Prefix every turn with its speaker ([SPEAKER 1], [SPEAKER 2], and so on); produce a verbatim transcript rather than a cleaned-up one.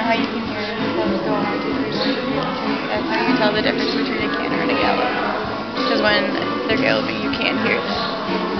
[SPEAKER 1] how you can hear them go one, two, three, one, two, three, one, two, three. That's how you tell the difference between a canter and a gallop. Because when they're galloping, you can't hear them.